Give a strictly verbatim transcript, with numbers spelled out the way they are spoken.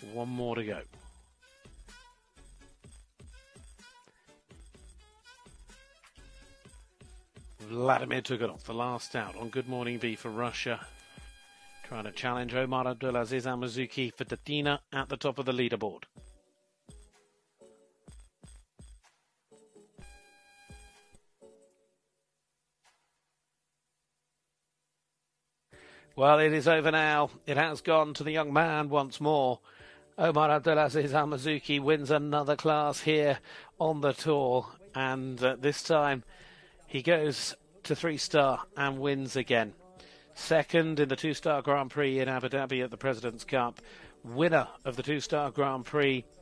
One more to go. Vladimir Tuganov, the last out on Good Morning B for Russia. Trying to challenge Omar Abdulaziz Al-Marzouki for Tatina at the top of the leaderboard. Well, it is over now. It has gone to the young man once more. Omar Abdulaziz Al-Marzouki wins another class here on the tour. And uh, this time he goes to three-star and wins again. Second in the two-star Grand Prix in Abu Dhabi at the President's Cup. Winner of the two-star Grand Prix